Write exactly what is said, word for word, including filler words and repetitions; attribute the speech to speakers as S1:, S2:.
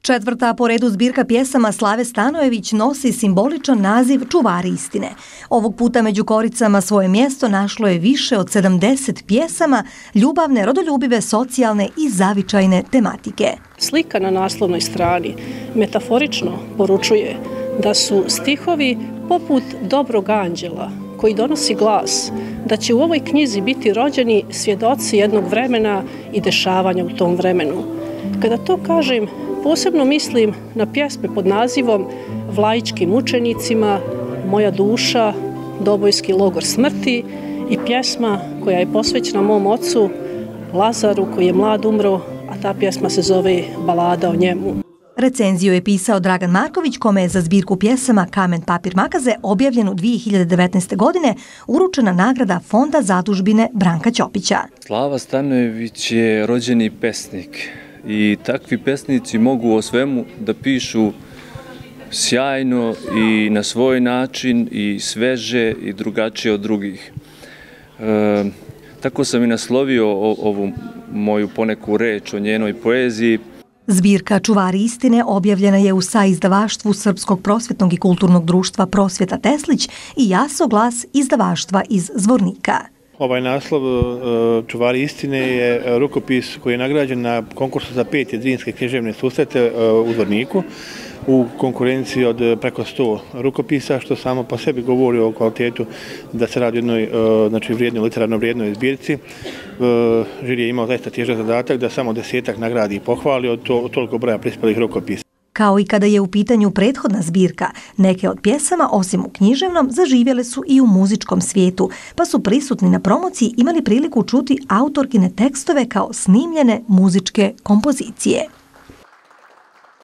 S1: Četvrta po redu zbirka pjesama Slave Stanojević nosi simboličan naziv Čuvari istine. Ovog puta među koricama svoje mjesto našlo je više od sedamdeset pjesama ljubavne, rodoljubive, socijalne i zavičajne tematike.
S2: Slika na naslovnoj strani metaforično poručuje da su stihovi poput dobrog anđela koji donosi glas, da će u ovoj knjizi biti rođeni svjedoci jednog vremena i dešavanja u tom vremenu. Kada to kažem, posebno mislim na pjesme pod nazivom Vlajičkim mučenicima, Moja duša, Dobojski logor smrti i pjesma koja je posvećena mom ocu Lazaru koji je mlad umro, a ta pjesma se zove Balada o njemu.
S1: Recenziju je pisao Dragan Marković, kome je za zbirku pjesama Kamen, papir, makaze objavljen u dvije hiljade devetnaeste. godine uručena nagrada Fonda zadužbine Branka Ćopića.
S3: Slava Stanojević je rođeni pesnik i takvi pesnici mogu o svemu da pišu sjajno i na svoj način i sveže i drugačije od drugih. E, tako sam i naslovio o, ovu moju poneku reč o njenoj poeziji.
S1: Zbirka Čuvari istine objavljena je u saizdavaštvu Srpskog prosvjetnog i kulturnog društva Prosvjeta Teslić i Jaso glas izdavaštva iz Zvornika.
S4: Ovaj naslov Čuvari istine je rukopis koji je nagrađen na konkursu za pet jedrinske književne susrete u Zvorniku u konkurenciji od preko sto rukopisa, što samo po sebi govori o kvalitetu da se radi o jednoj, znači, vrijednoj, literarno vrijednoj zbirci. Žiri je imao zaista težak zadatak da samo desetak nagradi i pohvali od, to, od toliko broja prispjelih rukopisa.
S1: Kao i kada je u pitanju prethodna zbirka, neke od pjesama, osim u književnom, zaživjele su i u muzičkom svijetu, pa su prisutni na promociji imali priliku čuti autorkine tekstove kao snimljene muzičke kompozicije.